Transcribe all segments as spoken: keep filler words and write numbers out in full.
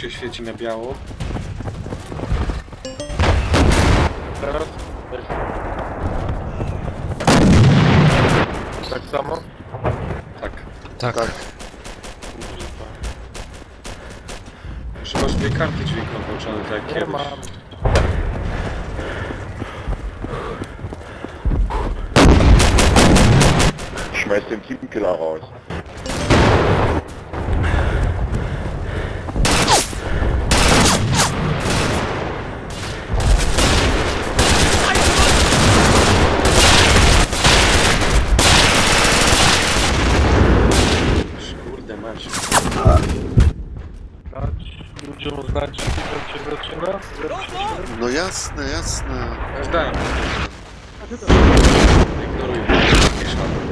się świeci na biało. Teraz? Tak samo? Tak. Tak. Tak. Już masz dwie karty dźwiękowe włączone, tak jak Nie kiedyś. mam. Schmeiß den Teamkiller raus. Kurde mać. Dać ludziom znać, jak się zaczyna? No jasne, jasne. Już dałem. Ignoruję. Nie szło.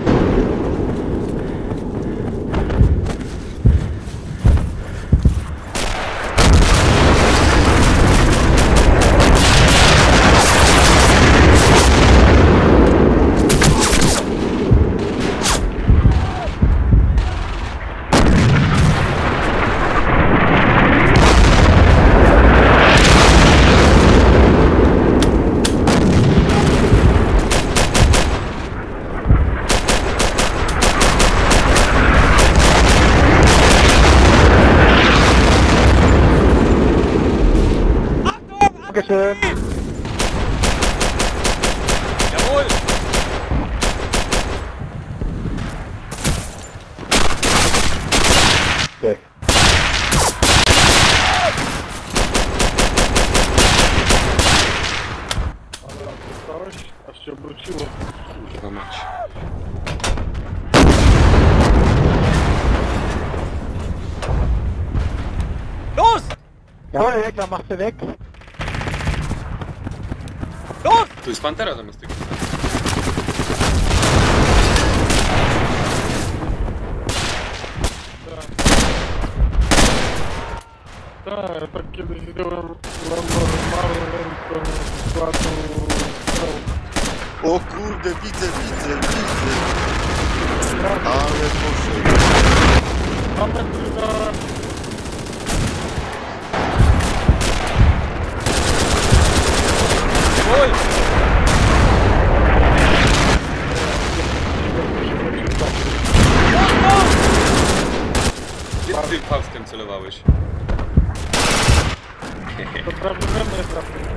Dankeschön. Jawohl! Tak. Ale tam zostałeś? Aż się obróciło. Kurwa mać. Los! Jawohl, Heckler, mach sie weg. Los! Tu jest Pantera zamiast tego. Tak, ja tak kiedyś byłem na normalnym rynku składu strzał. O kurde, widzę, widzę, widzę. Ale poszedł. Mamy chyba... Jawohl! Gdzie ty tym Faustem celowałeś? To prawie we mnie trafił.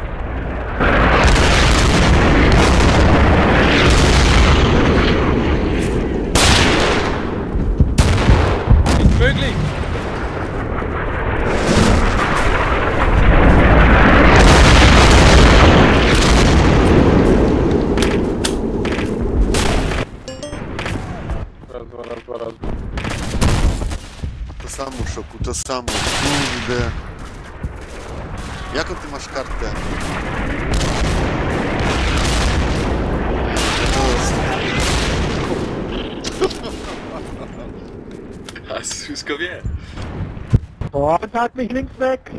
Nicht möglich! Raz, dwa, raz, dwa, raz. To samo, Szoku, to samo. Kurde. Jaką ty masz kartę? A wszystko wie. Oh, hat mich links weg.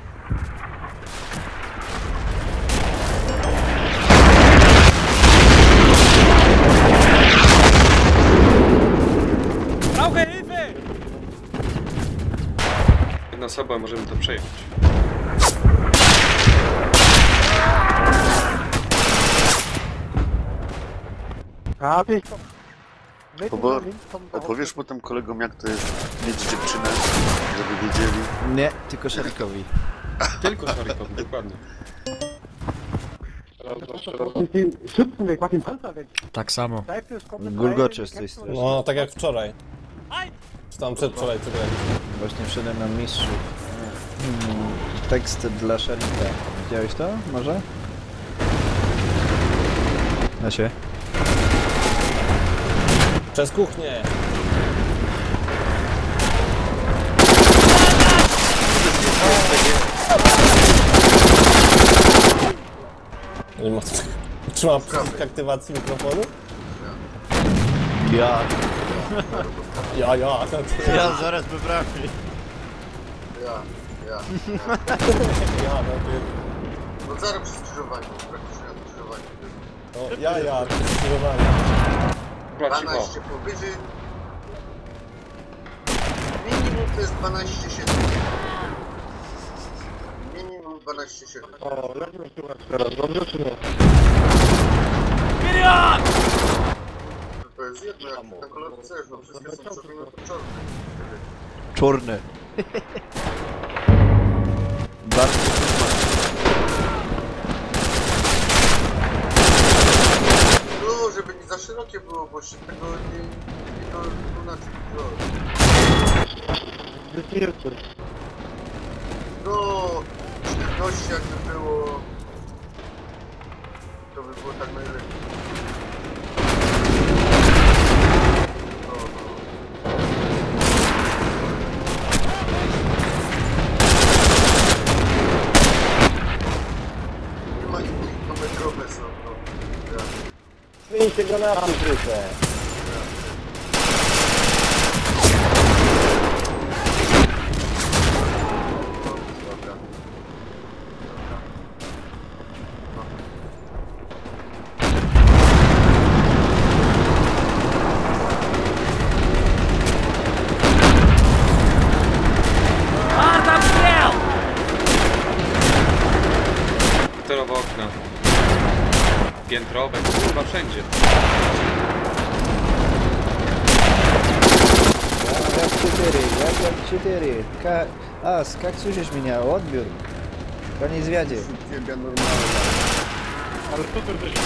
Brauche Hilfe! Jedna osoba, możemy to przejąć. Hab ich. Obo opowiesz potem kolegom, jak to jest mieć dziewczynę, żeby wiedzieli. Nie, tylko Szarikowi. Tylko Szarikowi, dokładnie. Raz, dwa, trzy, raz. Schützen weg, mach den Panzer weg. Tak samo. Seifel ist komplett Gulgocze z tej strony. No, tak jak wczoraj. Czy tam przedwczoraj, co graliśmy. Właśnie wszedłem na mistrzów. Hmm, tekst dla Szarika. Widziałeś to? Może? Da się. Przez kuchnię! Nie ma... Trzymam przycisk aktywacji mikrofonu? Ja. Ja, ja. Ja zaraz wyprawię. Ja, ja. Ja, no ty. No zaraz przy skrzyżowaniu, praktycznie na skrzyżowaniu. No, ja, ja, skrzyżowanie. Dobra, cicho. dwanaście powyżej. Minimum to jest dwanaście siedem. dwanaście siedem. O, jak mnie słychać teraz? Dobrze czy nie? To jest jedno, jak ten kolor chcesz, no wszystkie są czerwone, to czarne. Czarne. Bardzo No, żeby nie za szerokie było, bo się tego nie... nie do... no na czym to... Gdzie ty jesteś? No... czternaście jakby było... to by było tak najlepiej. No, no. Nie ma innych, to metrowe są, no. Ja. Zmieńcie granaty wryte. Dobra. Sterowe okna. Piętrowe, kurwa wszędzie. Jak cztery, jak jak cztery. Ka... A, jak słyszysz mnie? Odbiór. Koniec zwiadzie. Uwielbia normalne. Ale co ty jesteś?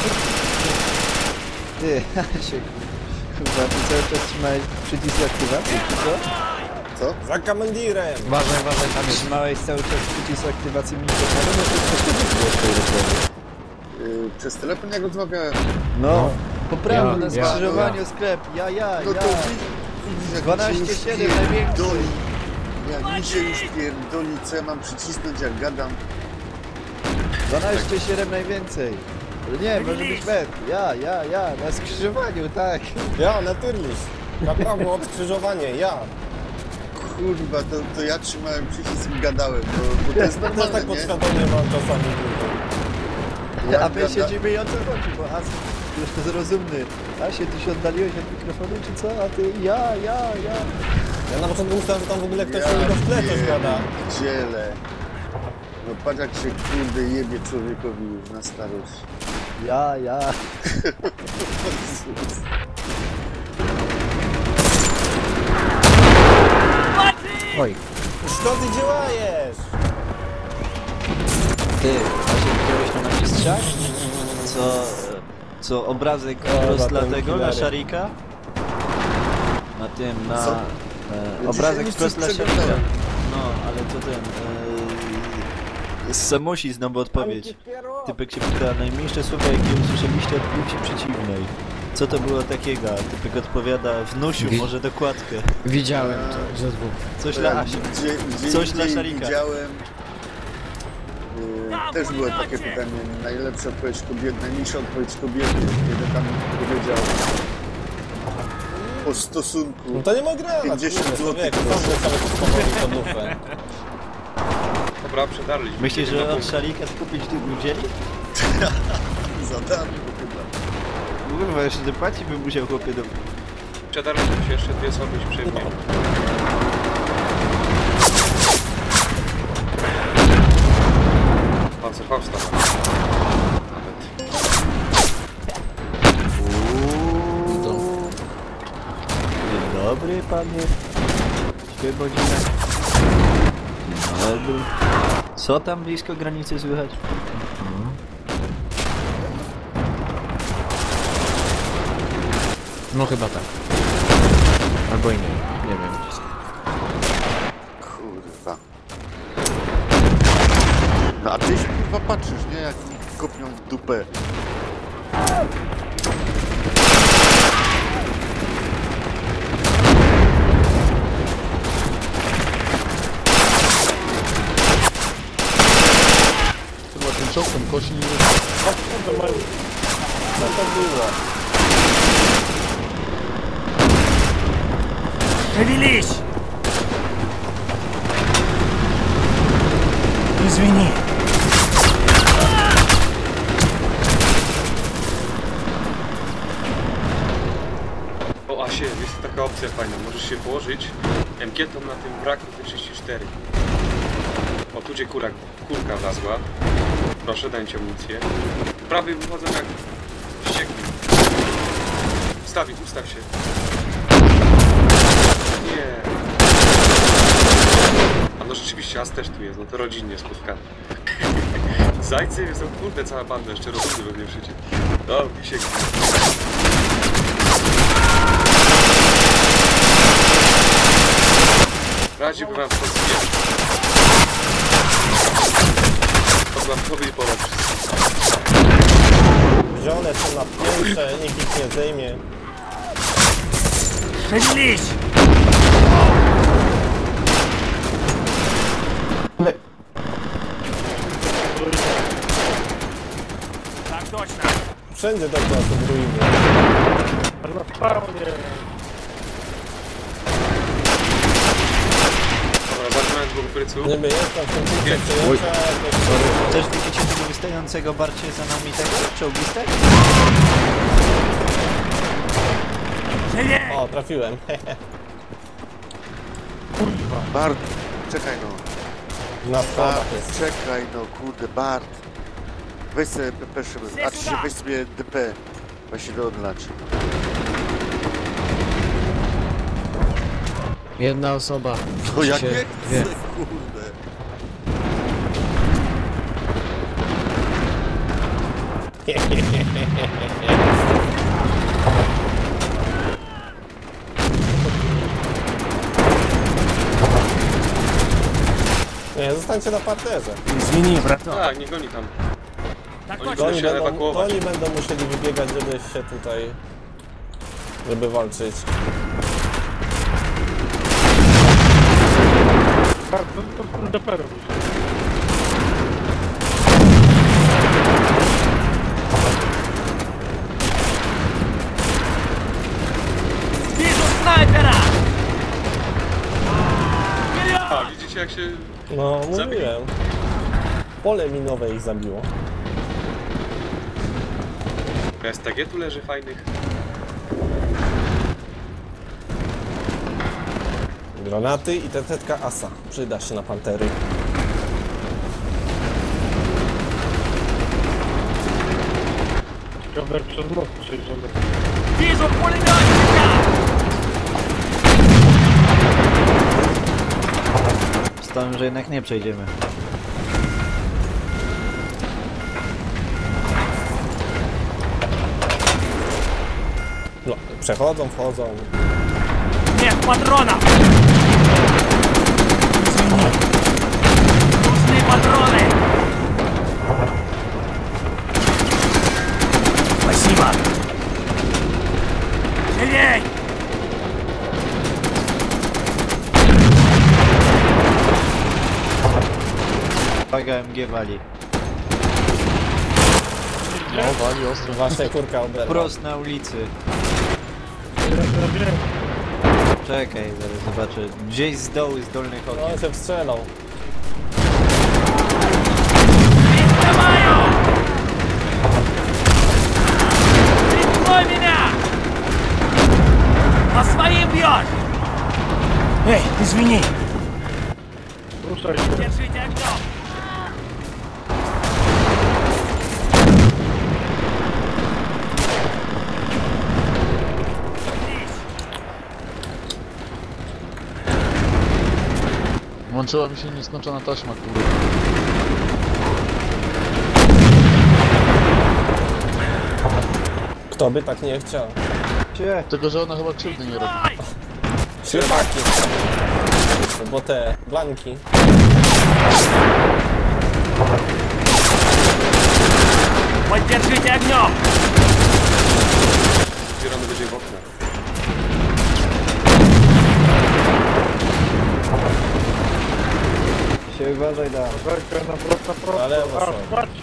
Ty, się kurwa, ty cały czas trzymałeś przycisk aktywacji, czy co? Co? Za komendirem! Uważaj, uważaj, tam trzymałeś cały czas przycisk aktywacji mikrofonu, no to coś nie było w tej rozmowie. Yy, przez telefon jak rozmawiałem. No, po prawo Ja, na ja, skrzyżowaniu sklep, ja, ja, No ja. to widzisz, jak dwanaście mi się już siedem największy. pierdoli. Jak mi się już pierdoli, co ja mam przycisnąć jak gadam. dwanaście siedem najwięcej. Ale nie, może być metr. Ja, ja, ja, na skrzyżowaniu, tak. Ja, natürlich! Na prawo odkrzyżowanie, ja! Kurwa, to, to ja trzymałem przycisk i gadałem, bo, bo to jest No normalne, tak nie? podświadomie mam czasami tylko. Ja A my gada- siedzimy i o co chodzi, bo As już to jest rozumny. Asie, ty się oddaliłeś od mikrofonu, czy co? A ty, ja, ja, ja. Ja na początku myślałem, że tam w ogóle ktoś Ja u niego w tle coś gada. pierdzielę. No patrz jak się kurde jebie człowiekowi już na starość. Ja, ja. Jezus. Oj. Co ty działajesz? Ty, Asie, widziałeś to na mistrzach? Co, co obrazek wprost dla ten tego, na killery. Szarika? Na tym, na... Co? E, Ja obrazek dzisiaj wprost nic dla nie Szarika. przeglądałem. No, ale to ten... E, z Samusi znowu odpowiedź. Typek się pyta, najmniejsze słowa jakie usłyszeliście od płci przeciwnej. Co to było takiego? Typek odpowiada, wnusiu, może dokładkę. Widziałem to ze dwóch. Coś dla Asi. Gdzie, gdzie Coś dla indziej Szarika. widziałem, yy, też było takie pytanie, najlepsza odpowiedź kobiety, najmniejsza odpowiedź kobiety, kiedy tam powiedział o stosunku. No to nie ma granat, pięćdziesiąt kurde, złotych człowieku, sam sobie podstawowi pod lufę. Dobra, przedarliśmy. Myślisz, się na że od punkt. Szarika skupić tych ludzieli? Za darmo chyba. Kurwa, jeszcze dopłaci by musiał chłopie do... Przedarliśmy się, jeszcze dwie osoby się przejmujemy. Panzerfausta. Nawet. Dzień dobry, panie. Dwie godziny. Dzień dobry. Co tam blisko granicy słychać? No chyba tak. Albo i nie, nie wiem. Kurwa. No a ty się kurwa patrzysz, nie? Jak mi kopią w dupę. Chyba tym czosem kosi nie Co to ma... Co to było? Шевелись! Извини. O Asie, jest taka opcja fajna, możesz się położyć M G-tą na tym wraku T trzydzieści cztery. O, tu gdzie kura, kurka wlazła. Proszę, dajcie amunicję. Prawie wychodzą jak ściekli. Ustawić, ustaw się. Nie. A no rzeczywiście, As też tu jest, no to rodzinnie spotkane. Zajcy są, kurde, cała banda, jeszcze rozumy pewnie w życiu. O, pisiek. Radziłbym wam to zbierać. To wam powie pomóc. Wziąone są na piętrze, nikt ich nie zdejmie. Шевелись! Так точно! Wszędzie dobra są ruiny. Na spawnie. Dobra, zaczynamy dwóch pryców. Nie wiem, jest tam w tym punkcie przyjęcia jakoś... Też widzicie tego wystającego bardziej za nami tego czołgistę? O, trafiłem. Bart, czekaj no. Na schodach Bart, jest. czekaj no, kurde, Bart. Weź sobie P P, a czy weź sobie D P. Weź się do odlacz. Jedna osoba. To jak się nie wie. chcę, kurde. Nie, zostańcie na parterze. Zmieni, brato. Tak, nie goni tam. Так Oni To точно! oni, muszą się będą, to ewakuować. oni będą musieli wybiegać, żeby się tutaj... żeby walczyć. Tak, to to dopiero. Вижу снайпера! A, widzicie jak się... No, Zabili. mówiłem. Pole minowe ich zabiło. S T G tu leży fajnych. Granaty i tetetka Asa. Przyda się na pantery. Ciekawe jak przez most przejdziemy. Вижу пулеметчика! Stałem, że jednak nie przejdziemy. No, przechodzą, wchodzą. Нет патронов! Извини! Нужны патроны! Спасибо! Живей! Uwaga, M G wali. No, wali ostro. Właśnie kurka oberwa. Wprost na ulicy. Czekaj, zaraz zobaczę. Gdzieś z dołu, z dolnych No, okien. on się wstrzelał. Приставаю! Прикрой меня! По своим бьешь! Эй, извини! Ruszaj się. Держите огнем! Włączyła mi się nieskończona taśma, kurde. Kto by tak nie chciał? Cie. Tylko, że ona chyba krzywdy nie robi. Ой! Ślepaki. Bo te blanki. Поддержите огнем! Zbieramy będzie w okna. Się uważaj, da. Zajka na prosto, na prosto. Na lewo A, są. patrzcie.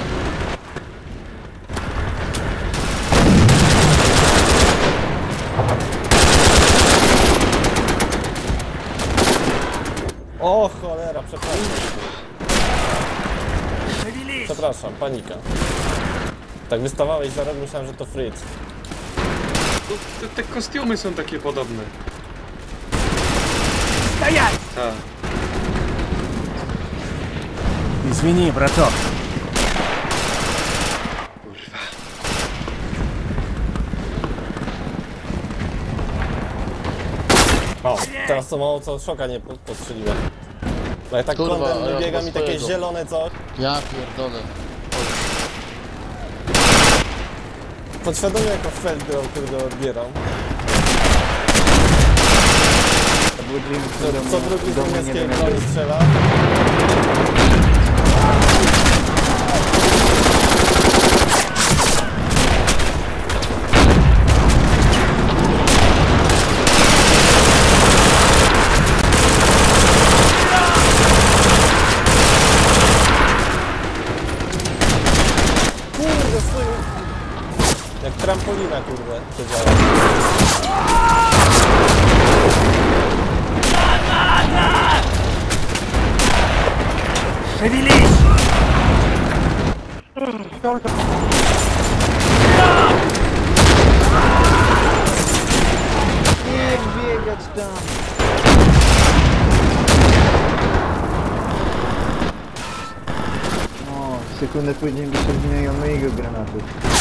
O cholera, przepraszam. Шевелись! Przepraszam, panika. Tak wystawałeś za rok, myślałem, że to Fritz. No, te, te kostiumy są takie podobne. Стоять! Tak. Извини, браток. Kurwa. O, teraz to mało co szoka nie po- postrzeliłem. No ja tak Kurwa, kątem a ja biega chyba mi takie swojego. zielone coś. Ja pierdolę. Podświadomie jako Feldgrau, którego odbieram. To był Jim, Co, co drugi z do mnie nie niemieckiej wiem, broni strzela. Kurde, stój! Jak trampolina, kurde, to działa. Шевелись! Nie biegać tam! O, sekundę później wyciągnięją mojego granatu.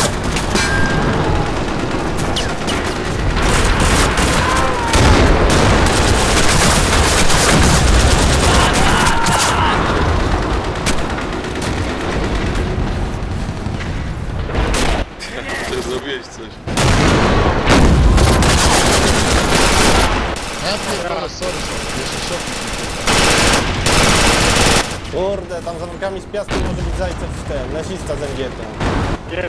Ty zrobiłeś coś. Ja pierdolę, sorry, sorry. Jeszcze szopik. Kurde, tam za workami z piaskiem może być zajce w ten, nazista z Engietą. Jest.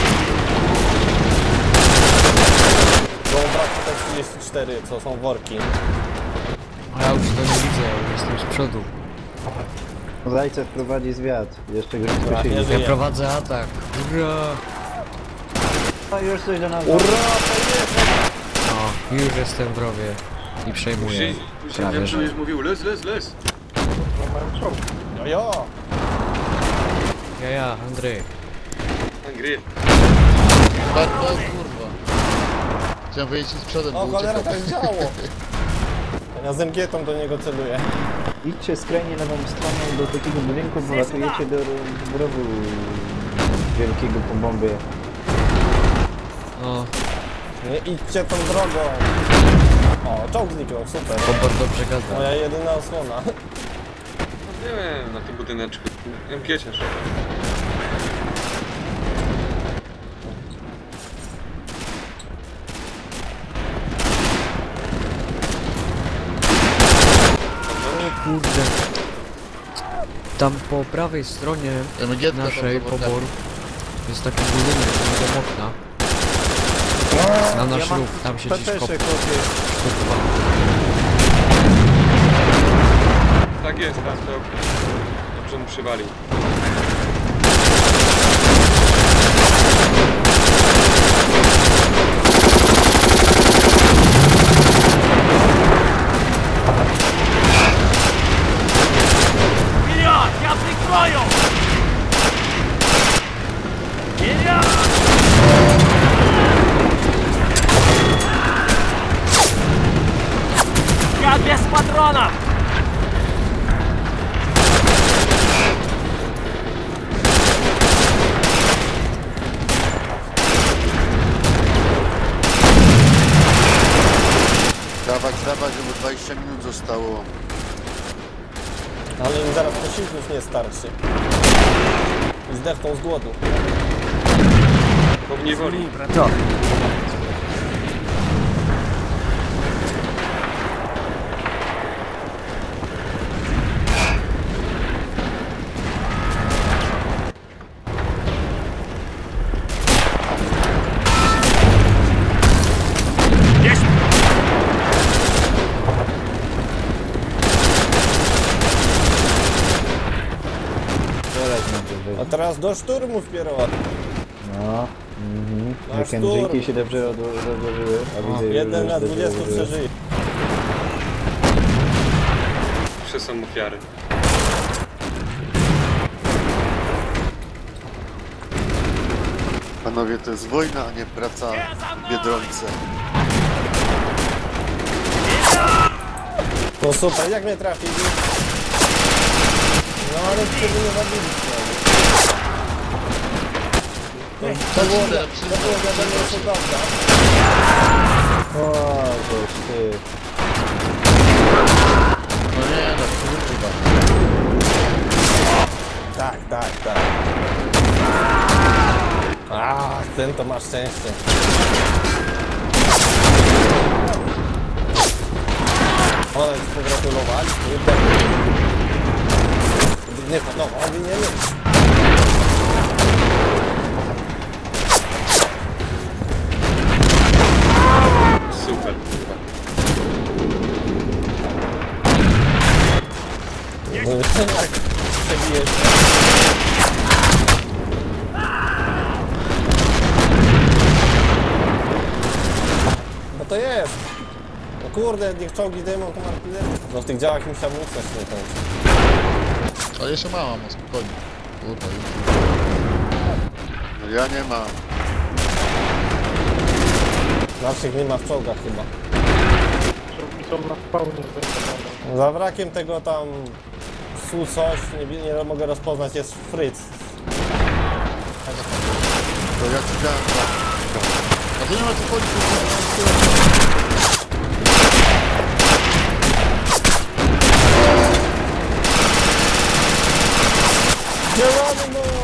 Bo brak T trzydzieści cztery, co są worki. A ja już to nie widzę, jestem z przodu. Zajce wprowadzi zwiat. Jeszcze go nie Tak, nie słyszeli. Ja żyje. prowadzę atak. Ura! O, już coś do nas. Ura, to jest! O, już jestem w rowie. I przejmuję. Później, później Prawie, wiem, że- że będziesz mówił les, les, les. No mam czołg. No jo! Ja, ja, Andrzej. Angry. Tak, tak, kurwa. Chciałem wyjść z przodem, O bo cholera, uciekał. tak działo! Ja z Engietą do niego celuję. Idźcie skrajnie lewą stroną do takiego budynku, bo latujecie do rowu wielkiego po bombie. O, Nie idźcie tą drogą! O, czołg zniknął, super. Bobor dobrze gada. Moja jedyna osłona. Nie wiem, na tym budyneczku. M G ciesz. Kurde. Tam po prawej stronie Emgietka tam naszej za workami. pobor jest taki budynek, do okna. Na nasz mam ruch, tam się gdzieś Pepesze, kopie. kopie. Tak jest, teraz to dobrze mu przywalił. Вперед! Я прикрою! Вперед! Я без патронов! Dawać, dawać, bo dwadzieścia minut zostało. Ale im zaraz posiłków nie starczy. I zdechną z głodu. Bo mnie woli. Браток! Есть! Teraz na to A teraz do szturmu wpierw. No. Mhm. Na Jak szturm. Andrzejki się dobrze odło- rozłożyły, a widzę, że Jeden na dobrze dwudziestu rozłożyły. przeżyje. Zawsze są ofiary. Panowie, to jest wojna, a nie praca w Biedronce. No super, jak mnie trafili? No ale wtedy nie zabiliśmy. To Co było, ci to lepszy? było wiadomo, co prawda. O, goś ty. No nie, no kurwa. Tak, tak, tak. A, ten to ma szczęście. Ale pogratulowali. Nie, no, on nie jest. Super, kurwa. No jak przebijesz. No to jest. No kurde, niech czołgi dymą, to artylerię. No w tych działach mi się amunicja się nie kończy. Ale jeszcze mała, no spokojnie. Kurwa, No ja nie mam. Naszych nie ma w czołgach chyba. Czołgi są na spawnie zdecydowane. Za brakiem tego tam su coś, nie, nie mogę rozpoznać, jest Fritz. To ja ci dałem. a to nie ma co chodzić, Działamy no!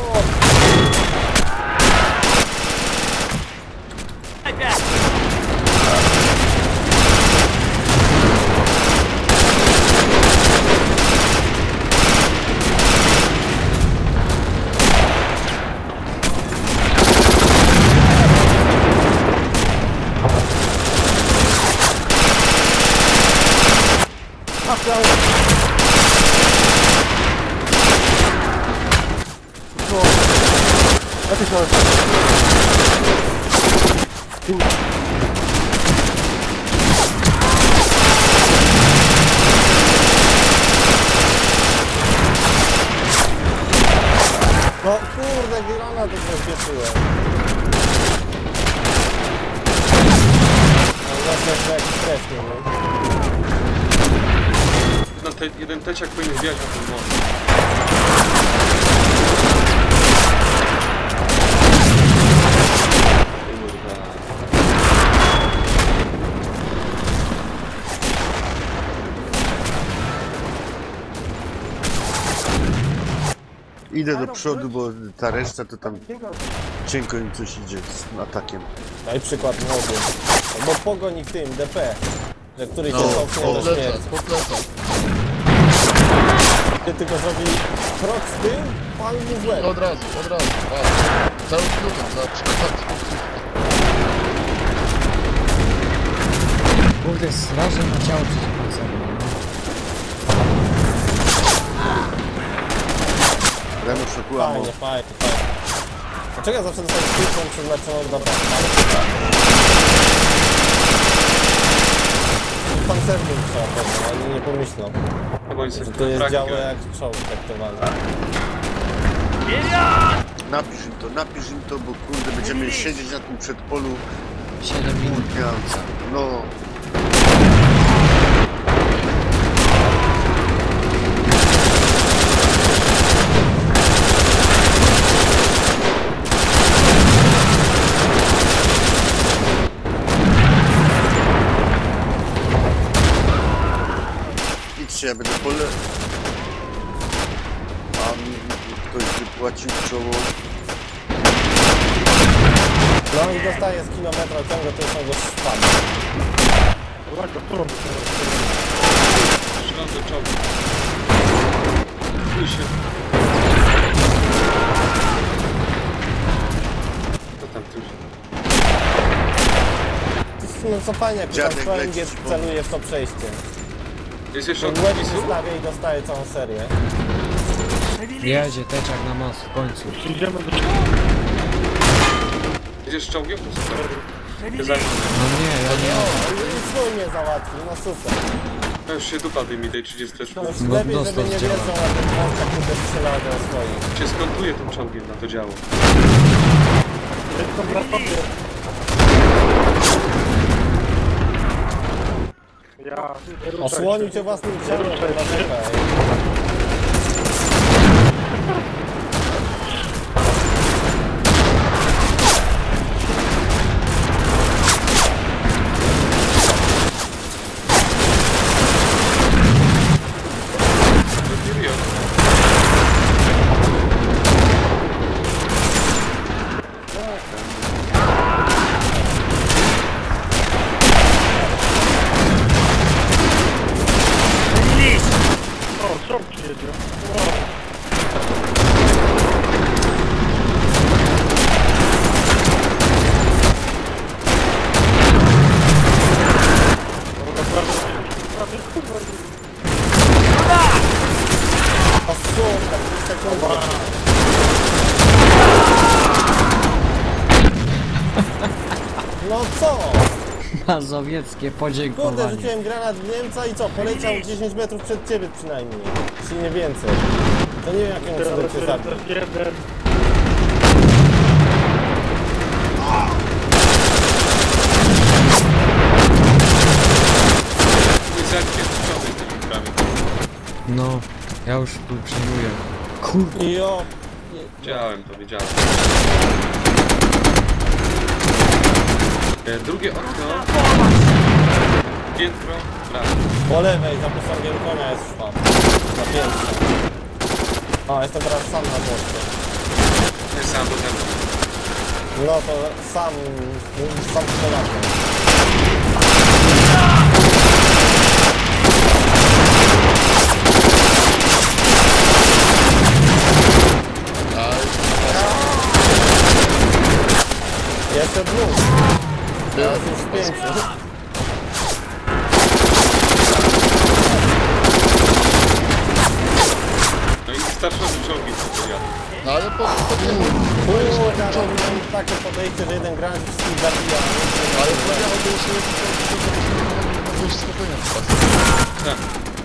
No kurde, granat to rozpieprzyłem. No zawsze jeszcze jakiś stres nie był. Jeden, te, jeden teciak powinien wbijać na ten most. Kurwa. Idę do przodu, bo ta reszta to tam cienko im coś idzie z atakiem. Daj przykład młody. Bo pogoń w tym, D P. Że który no, cię cofnie po do plecach, śmierci. po plecach. Ty tylko zrobi krok z tym, pan mu w łeb. Od razu, od razu, wow. Cały kluczem, za przykład. Kurde, strażę na ciało przeciwpancerne. Remo szokuła mu. Fajnie, fajnie, fajnie. Dlaczego ja zawsze dostaję sztuczną przeznaczoną dla pana? Pancernik trzeba pewnie, ale nie pomyślał. Chyba oni sobie Że to jest fragkę. działo jak czołg traktowany. Napisz im to, napisz im to, bo kurde będziemy siedzieć na tym przedpolu. siedem minut. Ja, no. Idźcie, ja będę pole. A mi ktoś wypłacił czoło. No i dostaje z kilometra ciągle, to są go szpady. Uwaga, prąd. Strzelam do czołgu. Chuj się. Co tam tu? No co fajnie, jak tam Dziadek swoim leci ci po- celuje w to przejście. Jest jeszcze Łeb odpisu? wystawia i dostaje całą serię. Jedzie teczak na most w końcu. Idziemy do Jedziesz z czołgiem? To super. Ty za... No nie, ja nie. O, i swój mnie załatwił, no super. No już się dupa dymi tej trzydziesteczki. No już No, lepiej, dostał żeby nie z dzieła. wjeżdżał na ten most, jak tutaj strzelał do swoich. Cię skontuje tym czołgiem na to działo. Jestem na tobie. Ja... Osłonił cię własnym ciałem, chyba czekaj. O, czołg przyjedzie. Wow. O kurwa, sekunda. No co? Mazowieckie Kurde, podziękowanie. rzuciłem granat w Niemca i co? Poleciał dziesięć metrów przed ciebie przynajmniej. Czy nie więcej. To nie wiem jakim cudem cię zabił. Jeden. Łysetkiem, co ty tymi prawie? No, ja już tu przejmuję. Kurde. Jo. Wiedziałem to, wiedziałem. E, drugie okno. Piętro, prawo. Po lewej, za posągiem konia jest szwab. Na piętrze. A, jestem teraz sam na dworze. Ty sam do tego. No to sam, sam Polakiem. Jeszcze dwóch. Teraz już pięciu. No i wystarczą czołgi, co to ja. No ale po... po Kurde, ale mam takie podejście, że jeden granat wszystkich zabija. ale podjechał do usługi, to już spokojnie teraz. Tak.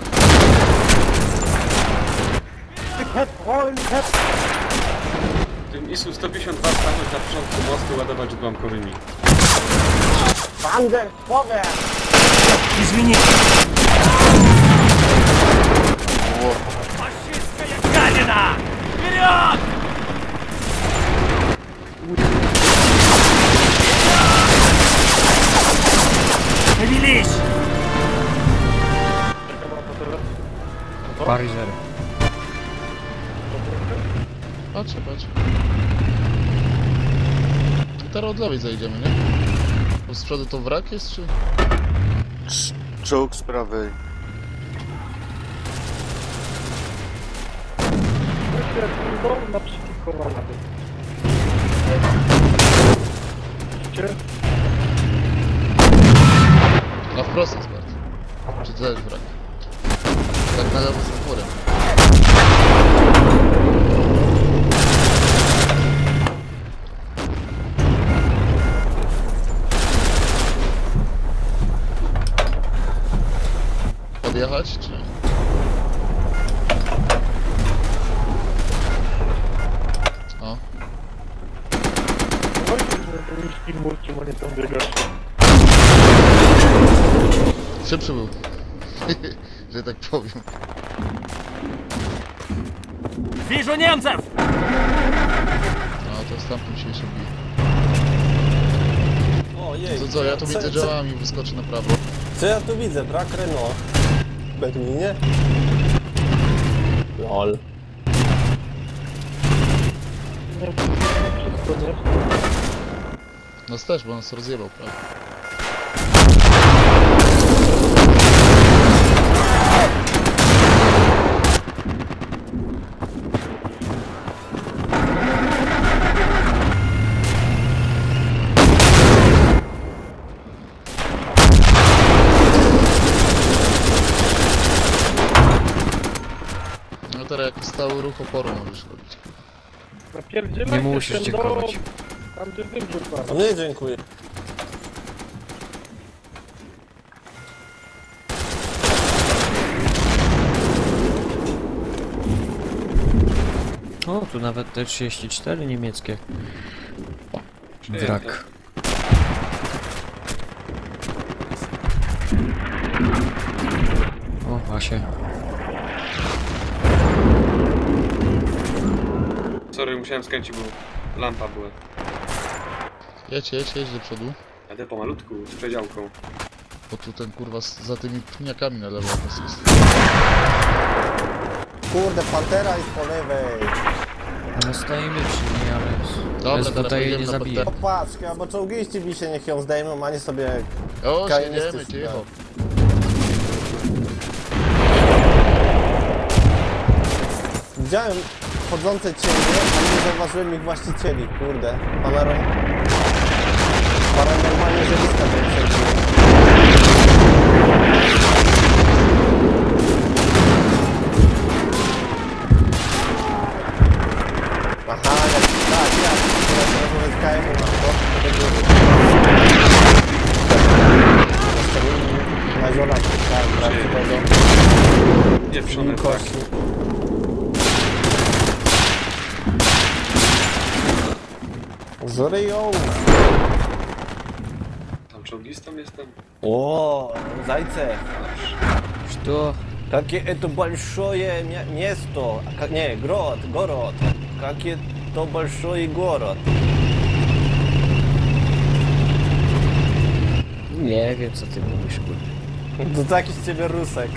Tym I S U sto pięćdziesiąt dwa stanąć na początku mostu, ładować odłamkowymi. Wander, power! Parizer. Patrzę, patrzę. To teraz od lewej zajdziemy, nie? Bo z przodu to wrak jest, czy? Czołg z prawej. Dom naprzeciwkowana. Widzicie? Na wprost jest bardzo. Czy to jest wrak? Tak na lewo z chmurem. Podjechać, czy? O. Chodźcie, że ten niski mur, czemu nie tam biegasz. Szybszy był. Że tak powiem. Wierzę Niemców! No to stamtąd się jeszcze bije. Ojej. To co, ja tu co- między co- drzewami wyskoczę na prawo. Co ja tu widzę? Brak Renault. Berlinie? Lol. Nie, wszystko, nie? Nas też, bo nas rozjebał prawie. No teraz jak stały ruch oporu możesz robić. Napierdzielaj Nie się musisz ten dziękować. dom. Tam gdzie dym rzuca. Nie, dziękuję. O, tu nawet te trzydzieści cztery niemieckie. Wrak. O, właśnie. Sorry, musiałem skręcić, bo lampa była. Jedź, jedź, jedź do przodu. Jadę pomalutku, z przedziałką. Bo tu ten kurwa z, za tymi pniakami na lewo nas jest. Kurde, Pantera jest po lewej. No stoimy przy niej, ale... Dobra, Bez teraz tutaj jej pojedziemy nie na zabije. Opatrzkę, albo czołgiści mi się niech ją zdejmą, a nie sobie... O, Kajenisty jedziemy, strzelają. cicho. Widziałem chodzące cienie, a nie zauważyłem ich właścicieli, kurde. Panaro... Paranormalnie zjawiska to przeżyły. Aha, jak, tak, jak, teraz rozumiem K M u mam to, tego... Na ziolach czytałem, prawdziwego. Pieprzone tak. Kości. Zryją! Tam czołgistą jestem. O, zajce! Что? Jakie to большое mia- miasto! Ka- nie, grot, gorod! Jakie to большой город! Nie wiem, co ty mówisz, kurde. To taki z ciebie Rusek.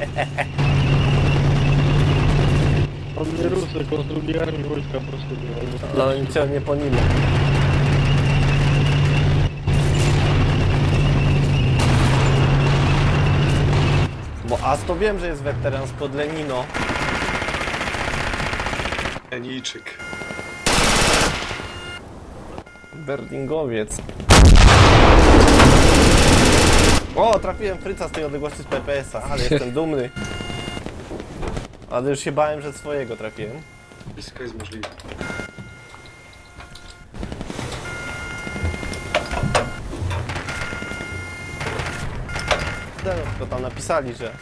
On nie Rusek, on z drugiej armii wojska po prostu była. No oni cię nie ponili. Bo As to wiem, że jest weteran spod Lenino. Enijczyk. Berlingowiec. O, trafiłem Fryca z tej odległości z P P S a, ale jestem dumny. Ale już się bałem, że swojego trafiłem. Wszystko jest możliwe. No, tylko tam napisali, że...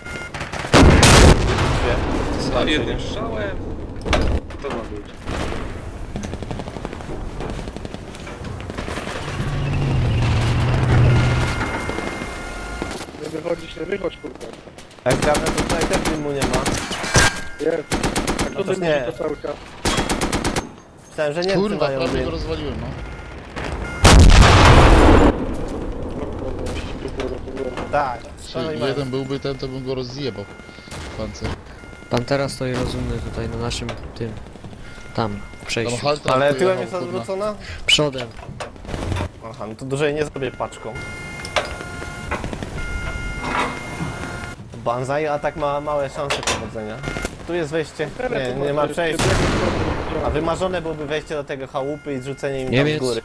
A jednym strzałem. To ma być. Nie wychodzisz, nie wychodź, kurde. Jak prawda, to tutaj też dymu nie ma. Jest. Tak No to to dymi nie. to cały czas. Myślałem, że Niemcy Kurwa, mają prawie dym. go rozwaliłem, no. Tak, Czy strzelaj mają. jeden byłby ten, to bym go rozjebał. Pancer. Pantera stoi rozumny tutaj na naszym tym... Tam, w Tam przejściu. halter Ale tyłem pojechał, jest kurwa. odwrócona? Przodem. Aha, no to dłużej nie zrobię paczką. Banzai atak ma małe szanse powodzenia. Tu jest wejście. Nie, nie ma przejścia. A wymarzone byłoby wejście do tego chałupy i zrzucenie im tam z Niemiec. góry.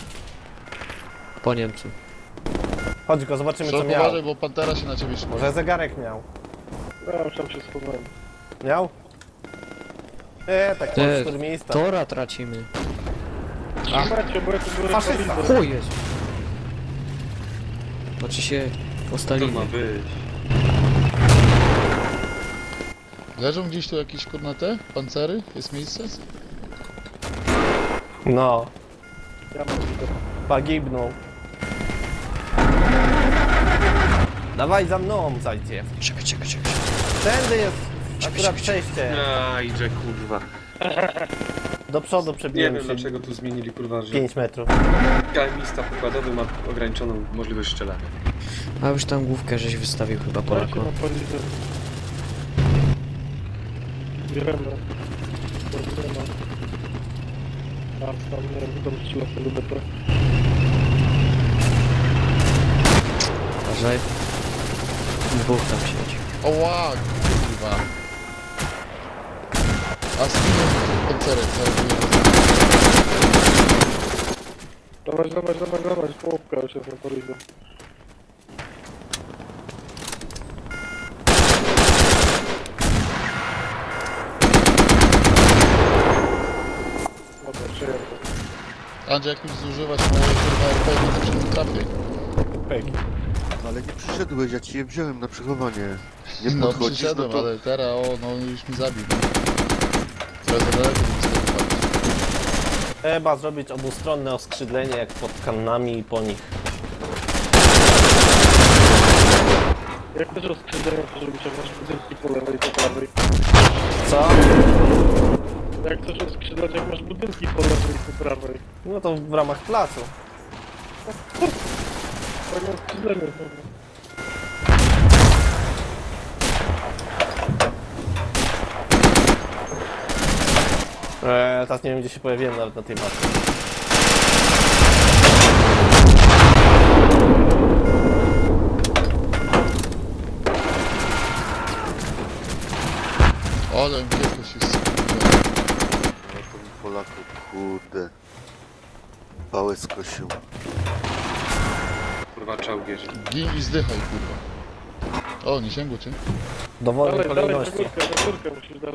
Po Niemcu. Chodź go, zobaczymy co Trzeba miał. uważać, bo Pantera się na ciebie szybko. Może zegarek miał. Ja już tam się schowałem. Miał? Eee, tak Te- pod cztery miejsca. Tora tracimy. Trzymajcie, bo ja tu biorę Faszysta. paliwo. O Jezu. Znaczy się To ma ustalimy. być. Leżą gdzieś tu jakieś kurna te? Pancery? Jest miejsce? No, Ja mam tutaj. pogibnął. Dawaj za mną, zajcie. Czekaj, czekaj, czekaj. Tędy jest akurat przejście. A, idzie kurwa. Do przodu Nie przebiłem wiem się dlaczego tu zmienili kurwa, że pięć metrów. kalmista pokładowy ma ograniczoną możliwość strzelania. A już tam główkę żeś wystawił chyba Ja się Polakom. na paliwo. Bierzemy. Bierzemy. A tam nie wiem, kto wróciła z tego D P. Uważaj. Dwóch tam siedzi. Oła, kurwa. A zginął pancerek, zaraz Dawać, dawać, dawać, dawać, połówka już jest na paliwo. Dobra, przejęto. Andrzej, jak już zużywać moje kurwa R P G, to się nie trafię. Peki. Ale nie przyszedłeś, ja ci je wziąłem na przechowanie. Nie No podchodzisz, no przyszedłem, to... ale teraz, o, no już mi zabił. No. Teraz za daleko nie chcę wypadać. Trzeba zrobić obustronne oskrzydlenie jak pod kannami i po nich. Jak też rozkrzydlenia, to żeby się masz budynki po lewej i po prawej. Co? Jak chcesz oskrzydlać, jak masz budynki po lewej i po prawej. No to w ramach placu. Tak na skrzydlenie znowu. Eee, teraz nie wiem gdzie się pojawiłem nawet na tej mapie. Ale mnie to się skupiło. No to Polaku, kurde. Pałę skosił. Kurwa, czołgierz. Gin i zdychaj, kurwa. O, nie sięgło cię. W dowolnej Dalej, dalej, na kolejności. górkę, na górkę musisz dalej.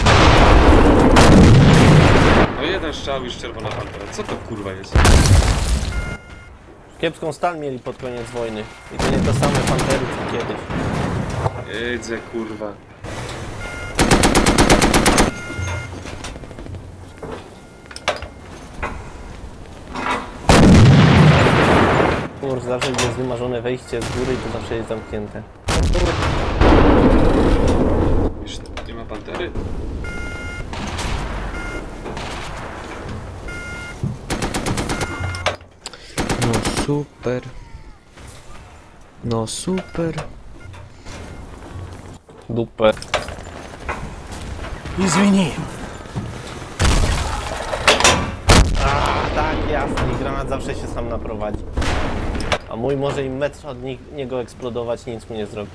No jeden strzał już czerwona pantera. Co to kurwa jest? Kiepską stal mieli pod koniec wojny. I to nie te same pantery co kiedyś. Jedzę kurwa. Kurde, zawsze gdzie jest wymarzone wejście z góry, to zawsze jest zamknięte. Już nie ma pantery? No super. No super. Dupę. Извини. A tak, jasne. I granat zawsze się sam naprowadzi. A mój może i metr od ni- niego eksplodować i nic mu nie zrobi.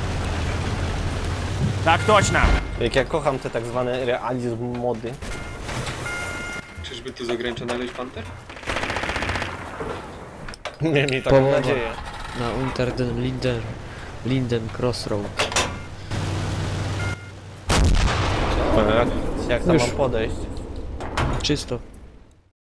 Так точно. Jak ja kocham te tak zwane realizm mody. Czyżby tu z ograniczona ilość panter? Miałem mi taką Połowa. nadzieję. Na Unter den Linden. Linden Crossroad. Jak, jak tam Już. mam podejść? Czysto.